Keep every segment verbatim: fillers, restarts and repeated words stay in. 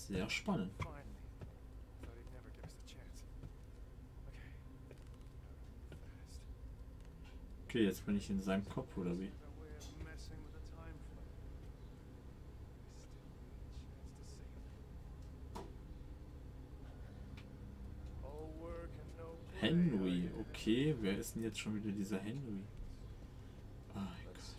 Sehr spannend. Okay, jetzt bin ich in seinem Kopf, oder wie? Henry, okay, wer ist denn jetzt schon wieder dieser Henry? Oh mein Gott.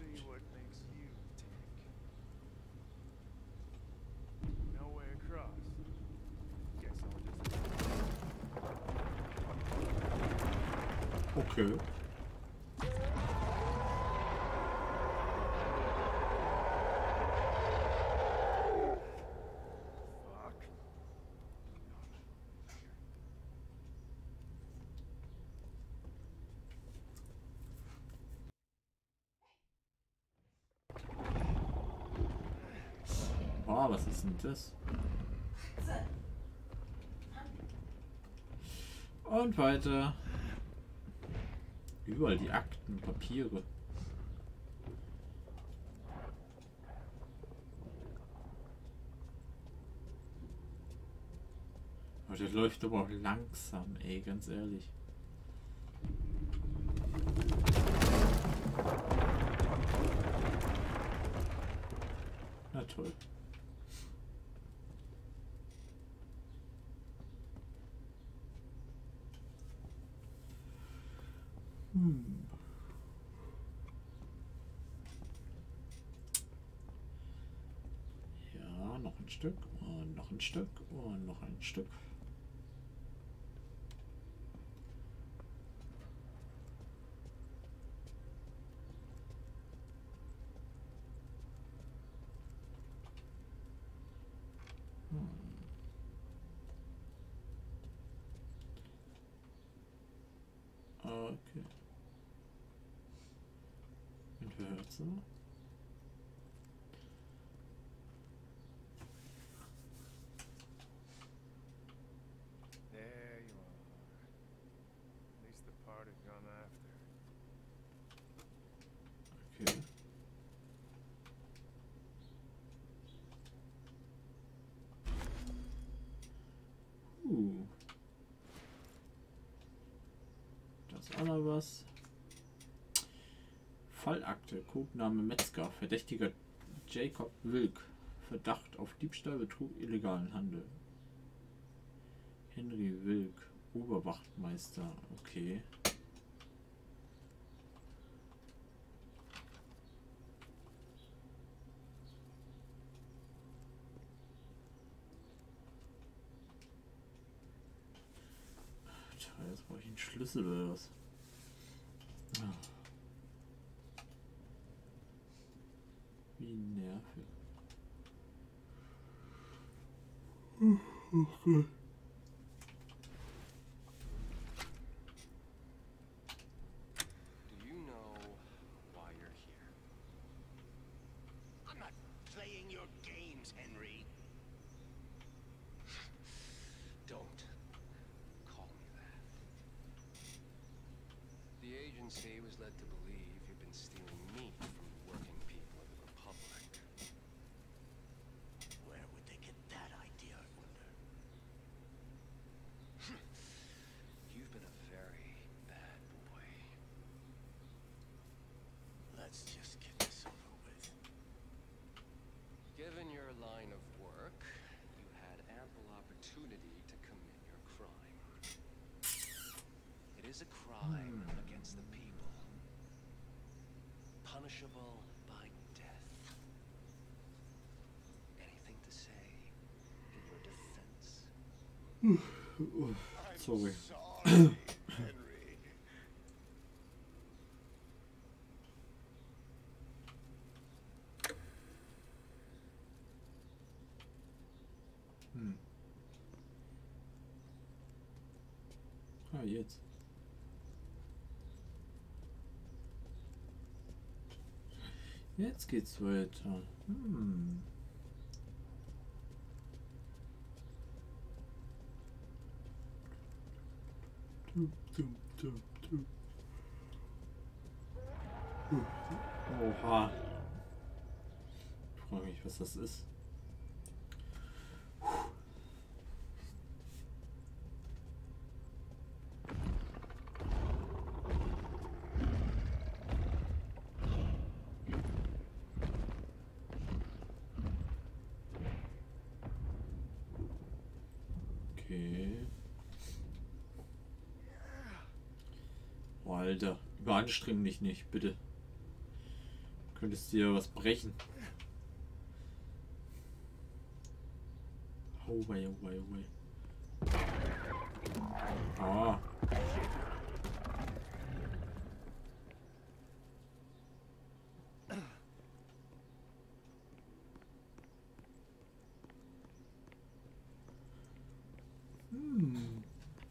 Okay. Wow, was ist denn das? Und weiter. Überall die Akten, Papiere. Aber der läuft aber auch langsam, ey, ganz ehrlich. Na toll. Hm. Ja, noch ein Stück und noch ein Stück und noch ein Stück. Hm. Okay. Und wer hört so? There you are. At least the part had gone after. Okay. Uh. Das ist auch noch was. Fallakte, Codename Metzger, Verdächtiger Jacob Wilk, Verdacht auf Diebstahl, Betrug, illegalen Handel. Henry Wilk, Oberwachtmeister, okay. Tja, jetzt brauche ich einen Schlüssel oder was? Ah. Wie nervig. Oh Gott. Do you know why you're here? I'm not playing your games, Henry. Don't call me that. The agency was led to believe you've been stealing meat from the working people of the Republic. Where would they get that idea, I wonder? You've been a very bad boy. Let's just get this over with. Given your line of work, you had ample opportunity to commit your crime. It is a crime against the people, punishable by death. Anything to say in your defense? Sorry. Sorry, Henry. Hm. Ah, jetzt. Jetzt geht's weiter. Hm. Dum, dum, dum, dum. Oha. Ich frage mich, was das ist. Okay. Oh, Alter, überanstreng dich nicht, bitte. Du könntest dir was brechen. Oh wei, oh wei, oh wei. Ah. Hm.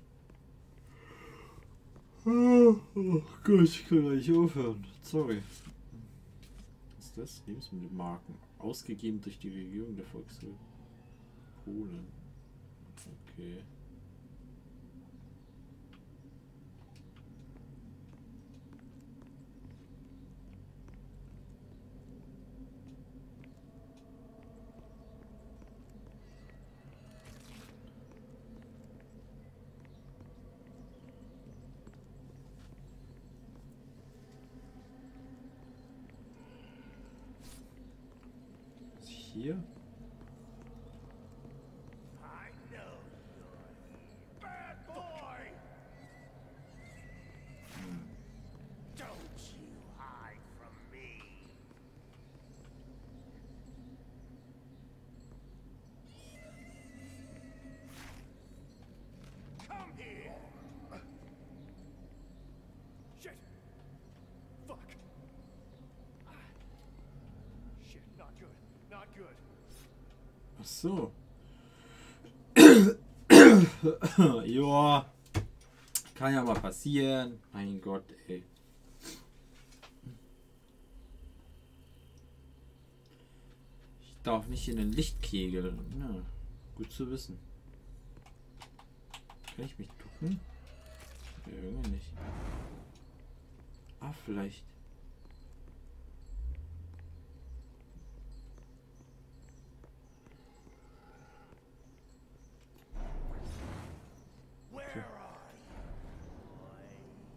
Oh Gott, ich kann gar nicht aufhören. Sorry. Was ist das? Lebensmittelmarken. Ausgegeben durch die Regierung der Volksrepublik Polen. Okay. Was ist hier? I know you're a bad boy. Don't you hide from me. Come here. Shit. Fuck. Ah. Shit, not good. Not good. Ach so. Joa. Kann ja mal passieren. Mein Gott, ey. Ich darf nicht in den Lichtkegel. Ja, gut zu wissen. Kann ich mich ducken? Ja, irgendwie nicht. Ah, vielleicht. Where are you, boy?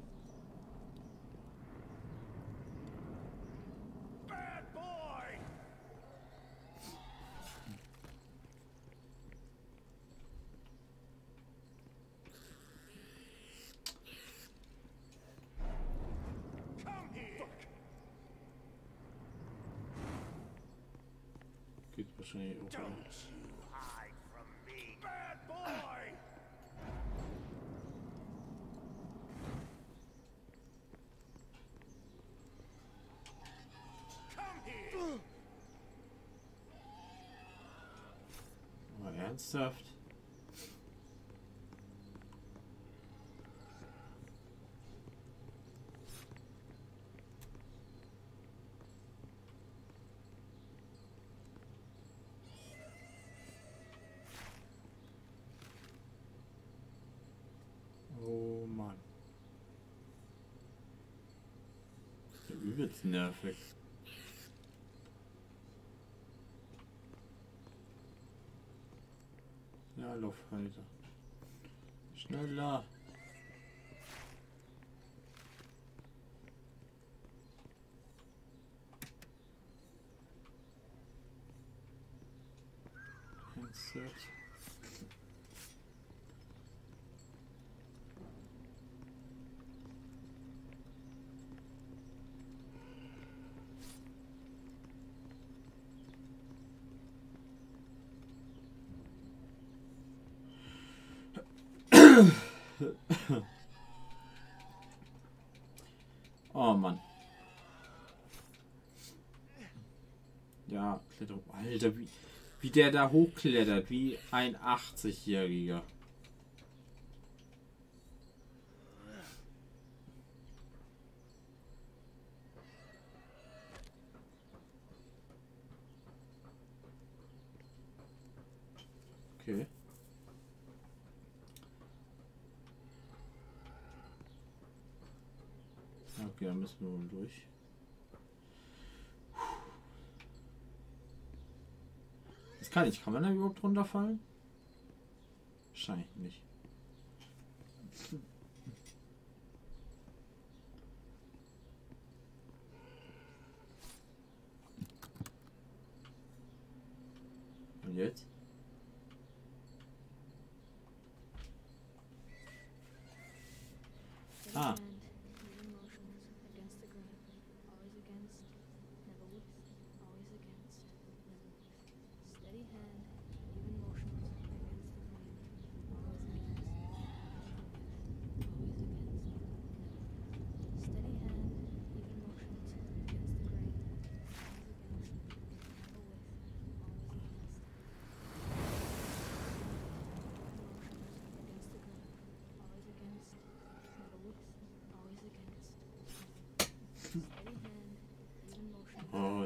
Bad boy! Come here! Geht wahrscheinlich auch. Don't you hide from me. Bad boy! Come here! Aber ernsthaft? Oh Mann. Das ist ja übelst nervig. Ja, lauf weiter. Schneller. Insert. Oh Mann. Ja, Kletterung. Alter, wie, wie der da hochklettert, wie ein achtzig-Jähriger. Okay. Okay, dann müssen wir wohl durch. Das kann ich. Kann man da überhaupt runterfallen? Wahrscheinlich nicht. Und jetzt?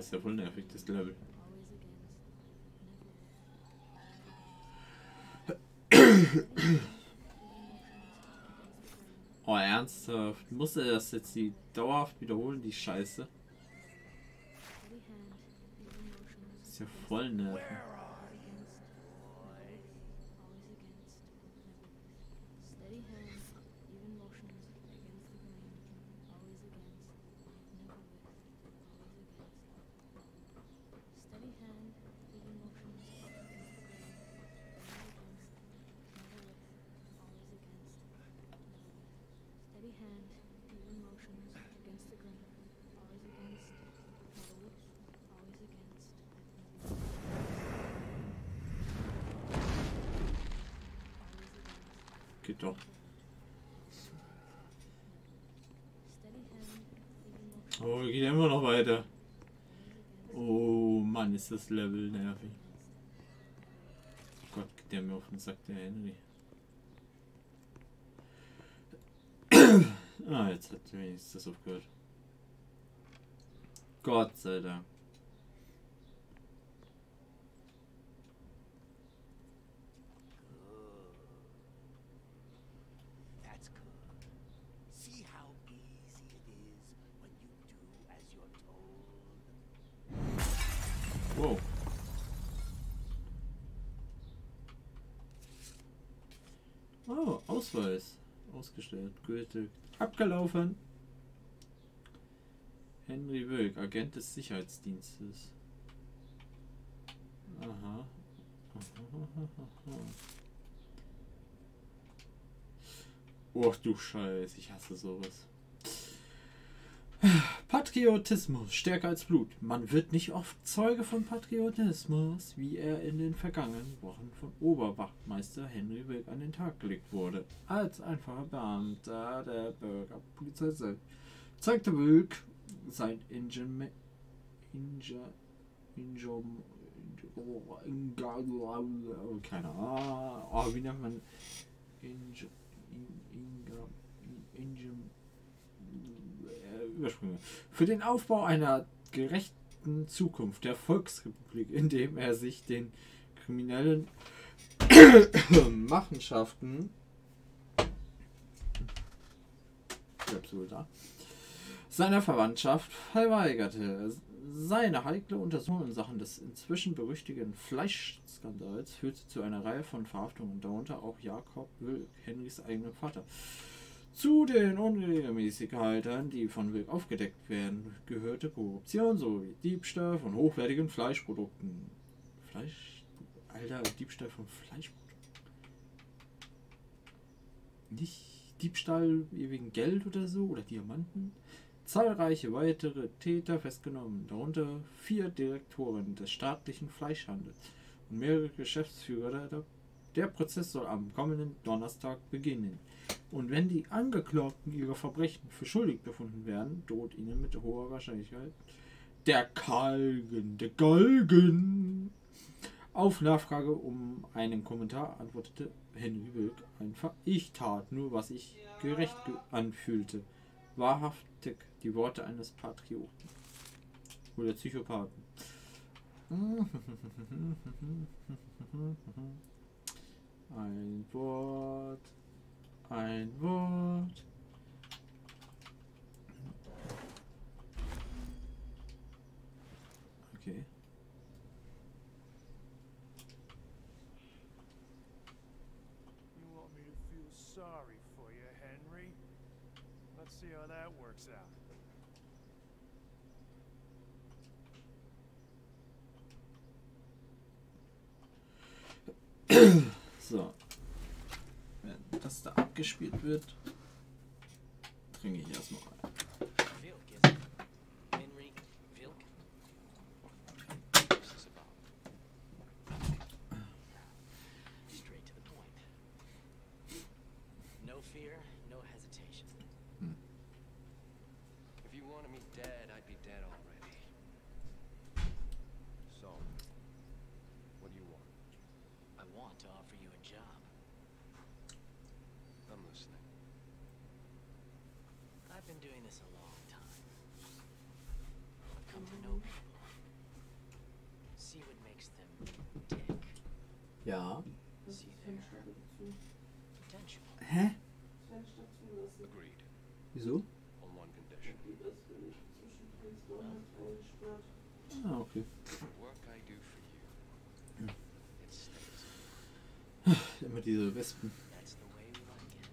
ist ja voll nervig, das Level. Oh, ernsthaft? Muss er das jetzt die dauerhaft wiederholen, die Scheiße? Das ist ja voll nervig. Geht doch. Oh, geht immer noch weiter. Oh Mann, ist das Level nervig. Oh Gott, geht der mir auf den Sack, der Henry. Ah, jetzt hat wenigstens das aufgehört. Gott sei Dank. Wow. Oh, Ausweis. Ausgestellt. Gültig. Abgelaufen. Henry Wilk, Agent des Sicherheitsdienstes. Aha. Oh du Scheiße, ich hasse sowas. Patriotismus, stärker als Blut. Man wird nicht oft Zeuge von Patriotismus, wie er in den vergangenen Wochen von Oberwachtmeister Henry Wilk an den Tag gelegt wurde. Als einfacher Beamter der Bürgerpolizei zeigte Wilk sein Ingenieur, Ingenieur, Ingenieur, keine Ahnung, oh, wie nennt man Ingenieur, Ingenieur, Übersprünge. Für den Aufbau einer gerechten Zukunft der Volksrepublik, indem er sich den kriminellen Machenschaften seiner Verwandtschaft verweigerte. Seine heikle Untersuchung in Sachen des inzwischen berüchtigten Fleischskandals führte zu einer Reihe von Verhaftungen, darunter auch Jakob Wilk, Henrys eigenem Vater. Zu den Unregelmäßigkeiten, die von Wilk aufgedeckt werden, gehörte Korruption sowie Diebstahl von hochwertigen Fleischprodukten. Fleisch? Alter, Diebstahl von Fleischprodukten. Nicht Diebstahl wegen Geld oder so oder Diamanten. Zahlreiche weitere Täter festgenommen, darunter vier Direktoren des staatlichen Fleischhandels und mehrere Geschäftsführer. Der, der Prozess soll am kommenden Donnerstag beginnen. Und wenn die Angeklagten ihre Verbrechen für schuldig befunden werden, droht ihnen mit hoher Wahrscheinlichkeit der Galgen, der Galgen. Auf Nachfrage um einen Kommentar antwortete Henry Wilk einfach: Ich tat nur, was ich gerecht anfühlte. Wahrhaftig die Worte eines Patrioten. Oder Psychopathen. Ein Wort. Ein Wort. Okay. You want me to feel sorry for you, Henry? Let's see how that works out. So. Wenn das da abgespielt wird, trinke ich erstmal ein. Vilk, is it? Henry Vilk? What's this about? Straight to the point. No fear, no hesitation. Hmm. If you wanted me dead, I'd be dead already. So, what do you want? I want to offer you a job. I'm listening. I've been doing this a long time. I've come to know people. Ja. See there. Potential. Hä? Agreed. Wieso? On one condition. Ah, okay. The work I do for you, it stays. Immer diese Wespen. That's the way we like it.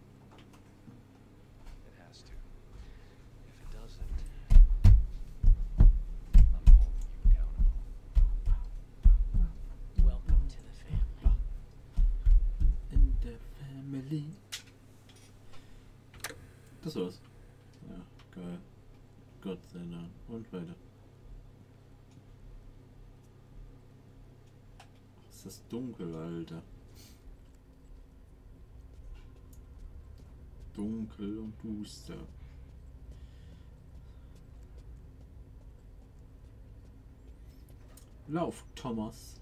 It has to. If it doesn't, I'm holding you accountable. Welcome to the family. In der Family. Das war's. Ja, geil. Gott sei Dank. Und weiter. Ist das dunkel, Alter. Dunkel und duster. Lauf, Thomas.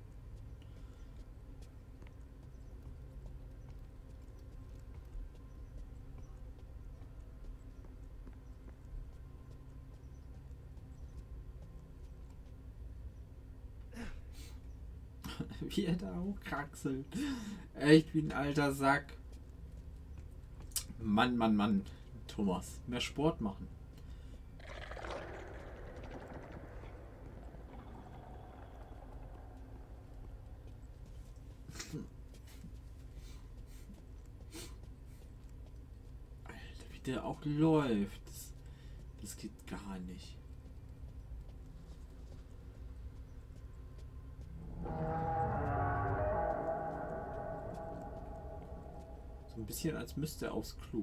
Wie er da hochkraxelt. Echt wie ein alter Sack. Mann, Mann, Mann. Thomas, mehr Sport machen. Alter, wie der auch läuft. Das, das geht gar nicht. So ein bisschen, als müsste er aufs Klo.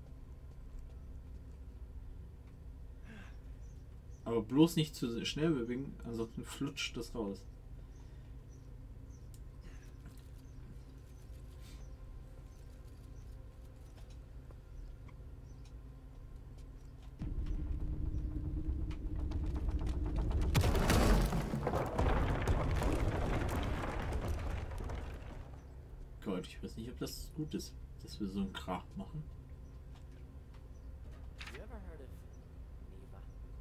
Aber bloß nicht zu schnell bewegen, ansonsten flutscht das raus. Gott, ich weiß nicht, ob das gut ist, dass wir so einen Krach machen. You ever heard of Neva?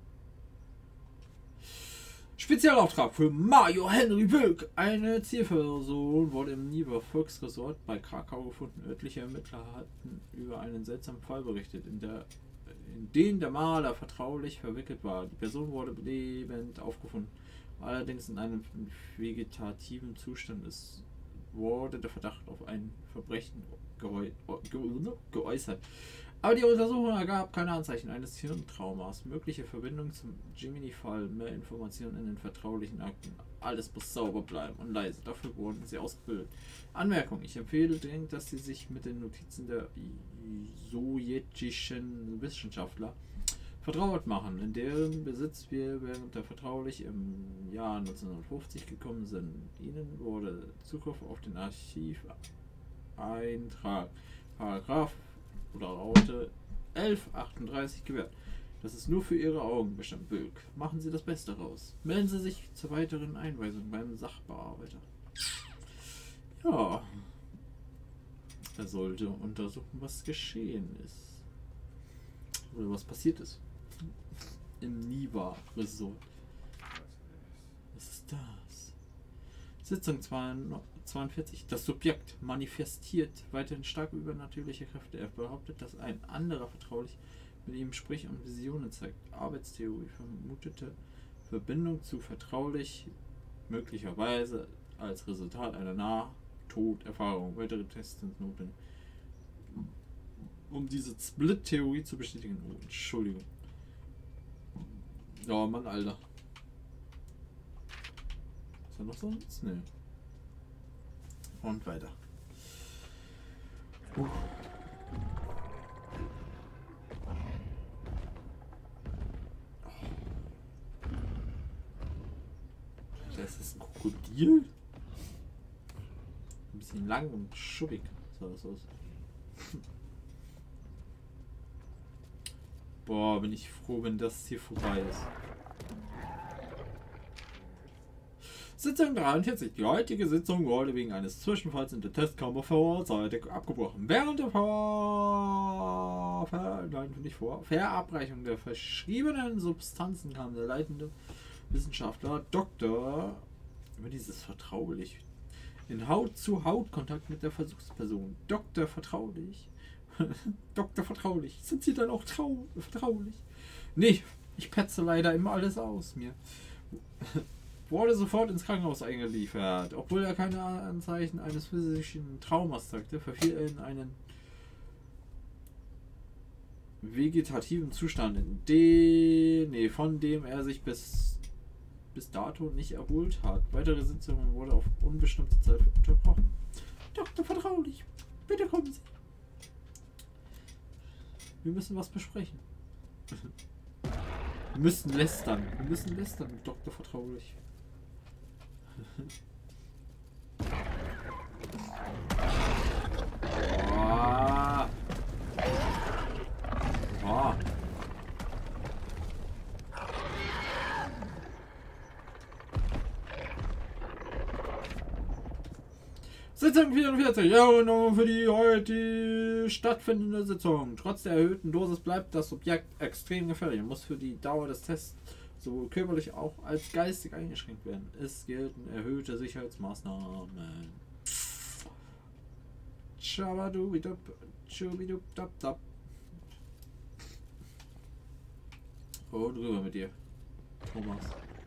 Spezialauftrag für Mario Henry Wilk. Eine Zielperson wurde im Neva Volksresort bei Krakau gefunden. Örtliche Ermittler hatten über einen seltsamen Fall berichtet, in, der, in den der Maler vertraulich verwickelt war. Die Person wurde lebend aufgefunden, allerdings in einem vegetativen Zustand. Es wurde der Verdacht auf ein Verbrechen geäu ge geäußert. Aber die Untersuchung ergab keine Anzeichen eines Hirntraumas. Mögliche Verbindung zum Jiminy-Fall. Mehr Informationen in den vertraulichen Akten. Alles muss sauber bleiben und leise. Dafür wurden sie ausgebildet. Anmerkung: Ich empfehle dringend, dass Sie sich mit den Notizen der sowjetischen Wissenschaftler vertraut machen, in deren Besitz wir während der vertraulich im Jahr neunzehnhundertfünfzig gekommen sind. Ihnen wurde Zugriff auf den Archiveintrag Paragraph oder Raute elf achtunddreißig gewährt. Das ist nur für Ihre Augen bestimmt, Wilk. Machen Sie das Beste raus. Melden Sie sich zur weiteren Einweisung beim Sachbearbeiter. Ja. Er sollte untersuchen, was geschehen ist. Oder was passiert ist. Im Neva Resort. Was ist das? Sitzung zweiundvierzig. Das Subjekt manifestiert weiterhin stark übernatürliche Kräfte. Er behauptet, dass ein anderer vertraulich mit ihm spricht und Visionen zeigt. Arbeitstheorie vermutete Verbindung zu vertraulich, möglicherweise als Resultat einer Nahtoderfahrung. Weitere Tests sind notwendig, um diese Split-Theorie zu bestätigen. Oh, Entschuldigung. Ja, Mann, Alter. Ist da noch sonst? Nee. Und weiter. Uh. Das ist ein Krokodil? Ein bisschen lang und schuppig sah das aus. Boah, bin ich froh, wenn das hier vorbei ist. Sitzung dreiundvierzig. Die heutige Sitzung wurde wegen eines Zwischenfalls in der Testkammer vorzeitig abgebrochen. Während der Ver Ver Nein, nicht vor Verabreichung der verschriebenen Substanzen kam der leitende Wissenschaftler Doktor über dieses vertraulich In Haut-zu-Haut-Kontakt mit der Versuchsperson. Doktor vertraulich. Doktor vertraulich. Sind Sie dann auch trau vertraulich? Nee, ich petze leider immer alles aus mir. Wurde sofort ins Krankenhaus eingeliefert. Obwohl er keine Anzeichen eines physischen Traumas zeigte, verfiel er in einen vegetativen Zustand, in den, nee, von dem er sich bis, bis dato nicht erholt hat. Weitere Sitzungen wurde auf unbestimmte Zeit unterbrochen. Doktor vertraulich, bitte kommen Sie. Wir müssen was besprechen. Wir müssen lästern. Wir müssen lästern mit Doktor vertraulich. Boah. Boah. Sitzung vierundvierzig. Ja, und nun für die heute stattfindende Sitzung. Trotz der erhöhten Dosis bleibt das Subjekt extrem gefährlich und muss für die Dauer des Tests sowohl körperlich auch als geistig eingeschränkt werden. Es gelten erhöhte Sicherheitsmaßnahmen. Schabadubidup, schubidubdabdab. Oh, drüber mit dir, Thomas.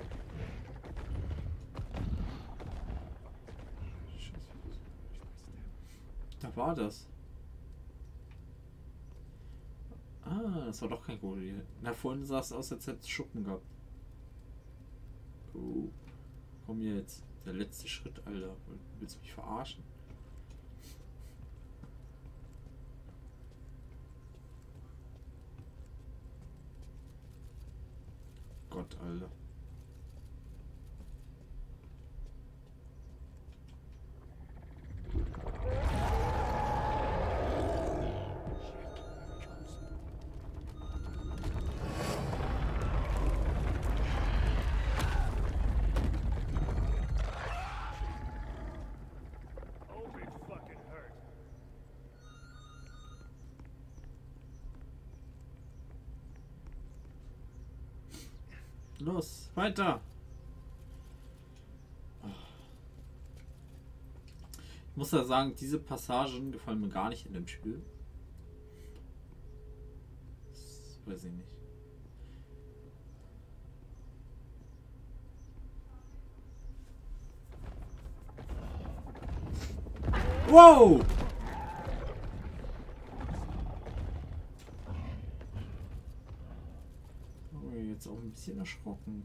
Da war das. Ah, das war doch kein Krokodil. Na, vorhin sah es aus, als hätte es Schuppen gehabt. Oh. Komm jetzt. Der letzte Schritt, Alter. Willst du mich verarschen? Gott, Alter. Los, weiter! Ich muss ja sagen, diese Passagen gefallen mir gar nicht in dem Spiel. Das weiß ich nicht. Wow! Jetzt auch ein bisschen erschrocken.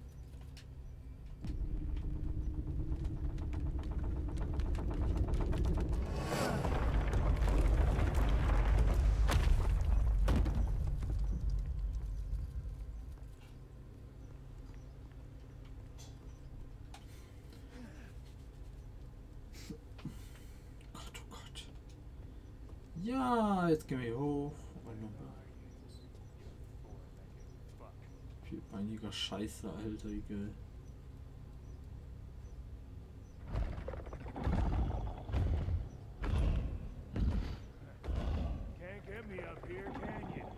Gott, oh Gott. Ja, jetzt gehen wir hoch. Vierbeiniger Scheiße, Alter, egal. Can't get me up here, can you?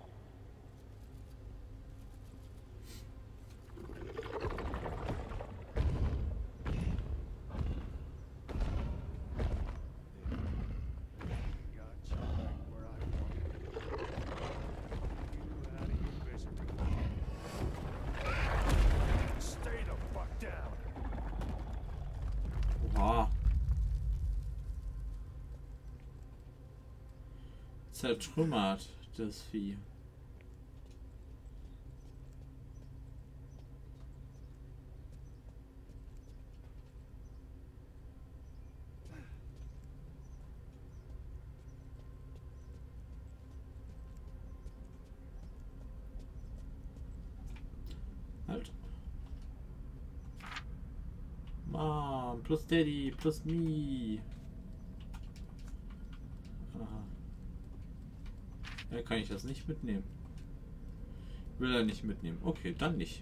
Zertrümmert das Vieh. Halt. Mom, plus Daddy, plus me. Aha. Ja, kann ich das nicht mitnehmen? Will er nicht mitnehmen? Okay, dann nicht.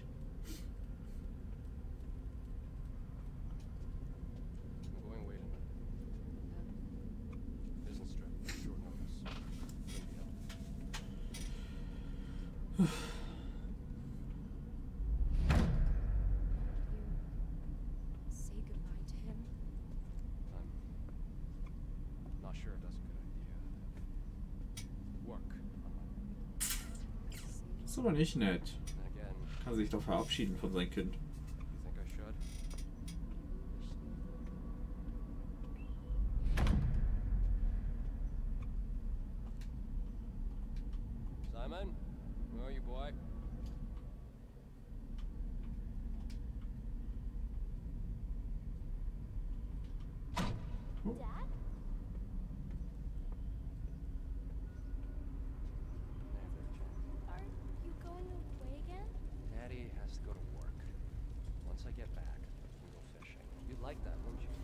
Say goodbye to him. I'm sure it does a good idea. Work. Das ist aber nicht nett. Again, Kann sich doch verabschieden von seinem Kind. you think I should? Simon, where are you, boy? Dad? Are you going away again? Daddy has to go to work. Once I get back, we go fishing. You'd like that, wouldn't you?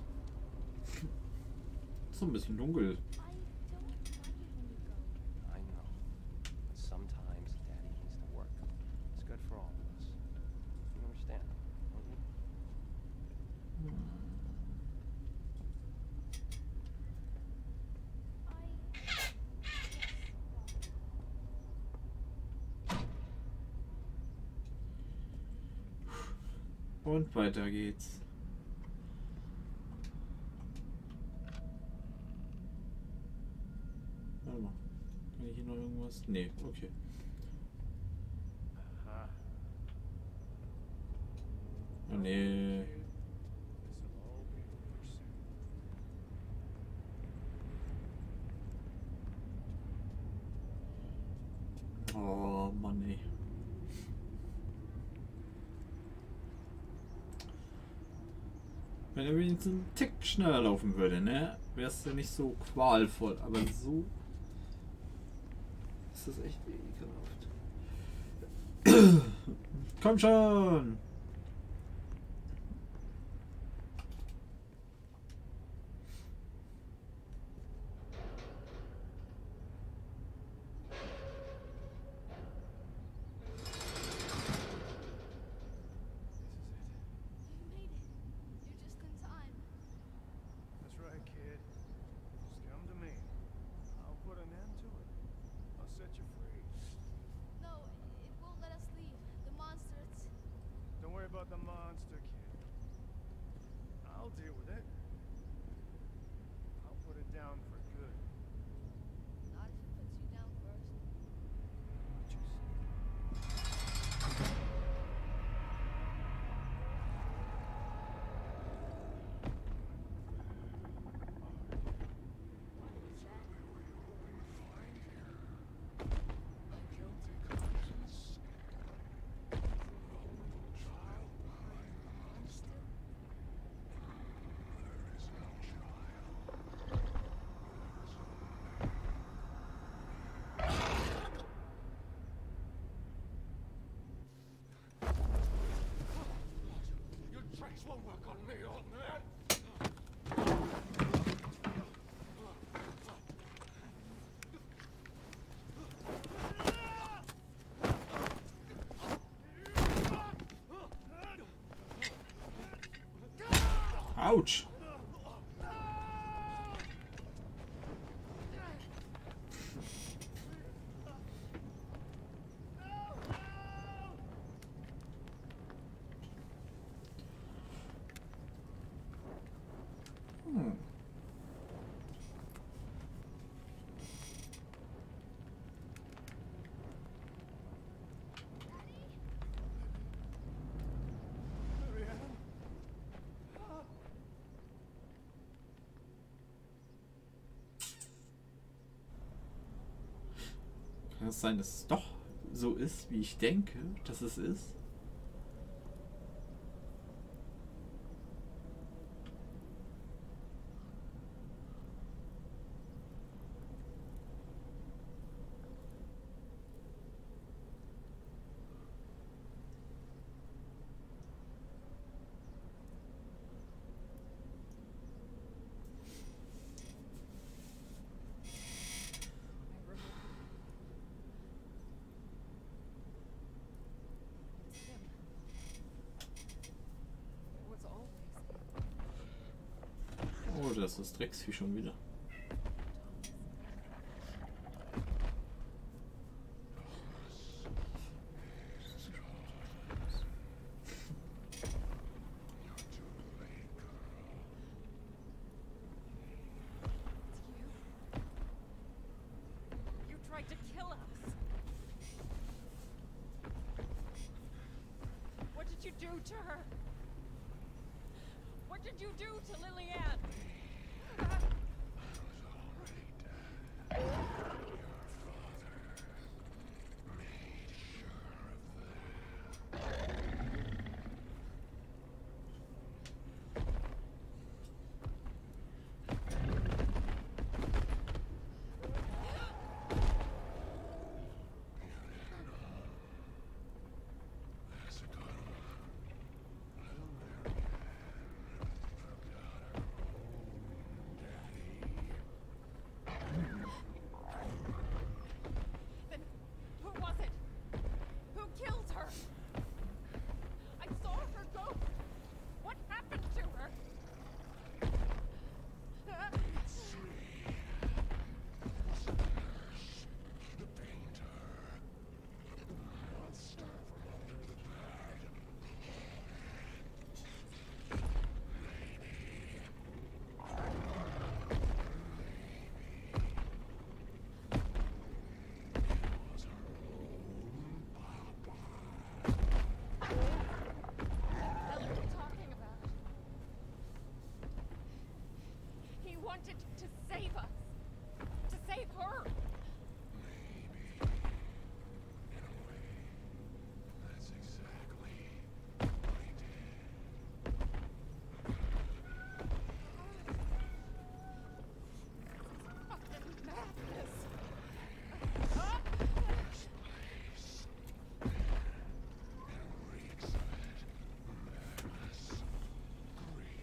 Ist so ein bisschen dunkel. I don't like it when you go. I know. But sometimes Daddy needs to work. It's good for all of us. You understand, don't you? Und weiter geht's. Warte mal. Kann ich hier noch irgendwas? Nee, okay. Aha. Oh, nee. This'll all be over soon. Oh Mann, ey. Wenn er wenigstens einen Tick schneller laufen würde, ne? Wäre es ja nicht so qualvoll. Aber so ist das echt ekelhaft. Komm schon! You made it. You're just in time. That's right, kid. Just come to me. I'll put an end to it. I'll set you free. No, it won't let us leave. The monster, it's... Don't worry about the monster, kid. I'll deal with it. I'll put it down for good. Not if it puts you down first. What you say? Your tricks won't work on me, old man. Autsch! Hm. Kann es sein, dass es doch so ist, wie ich denke, dass es ist? Oh, das ist das Drecksvieh schon wieder. It's do to her? What did you do to Lillian? Wanted to save us. To save her. Maybe. In a way, that's exactly what he did. Fucking madness. This place. It reeks of it. Madness. Grief.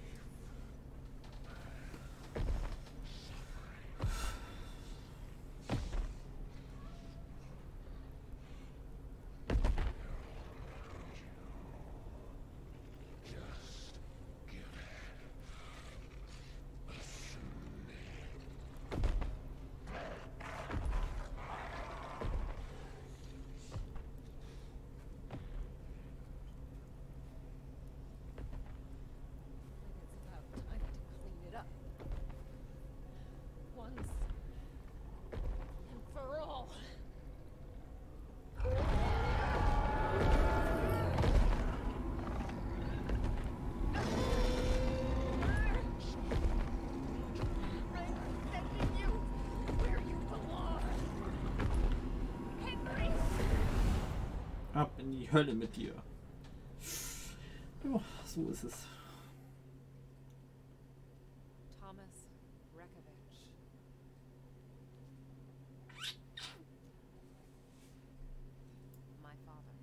It's about time to clean it up. Once and for all. I'm sending you where you belong. Henry! Ab in die Hölle mit dir. Ja, so ist es. Thomas Rekovich. My father.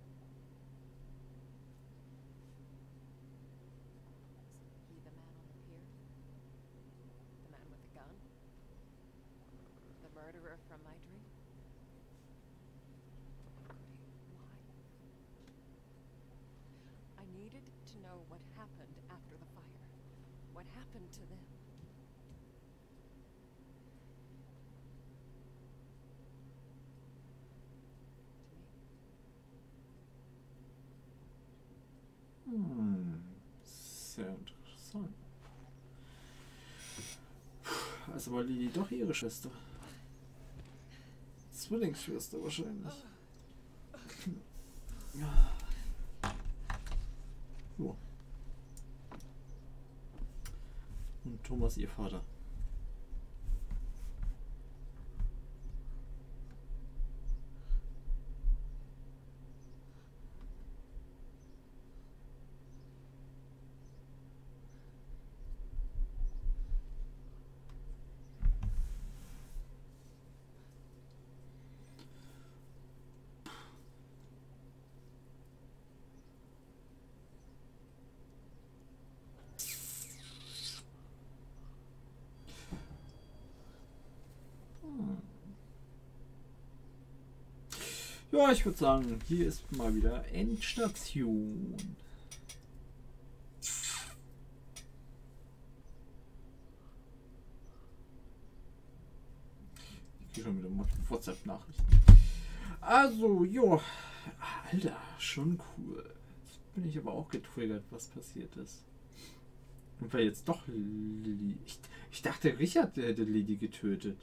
Was he the man on the pier? The man with the gun? The murderer from my dream? Could he? Why? I needed to know what happened after the fire. What happened to them? To me. Hm, sehr interessant. Also war Lili doch ihre Schwester. Zwillingsschwester wahrscheinlich. Ja. So. Und Thomas ihr Vater. Ja, ich würde sagen, hier ist mal wieder Endstation. Ich gehe schon wieder mal WhatsApp-Nachrichten. Also, jo. Alter, schon cool. Jetzt bin ich aber auch getriggert, was passiert ist. Und weil jetzt doch Lili. Ich, ich dachte, Richard hätte Lili getötet.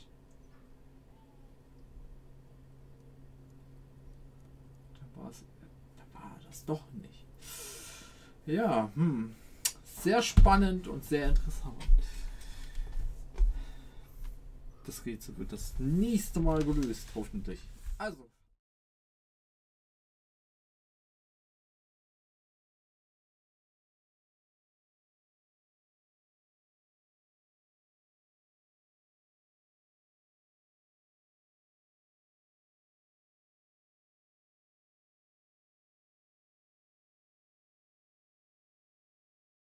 Da war es. Da war das doch nicht. Ja, hm. Sehr spannend und sehr interessant. Das Rätsel wird das nächste Mal gelöst, hoffentlich. Also.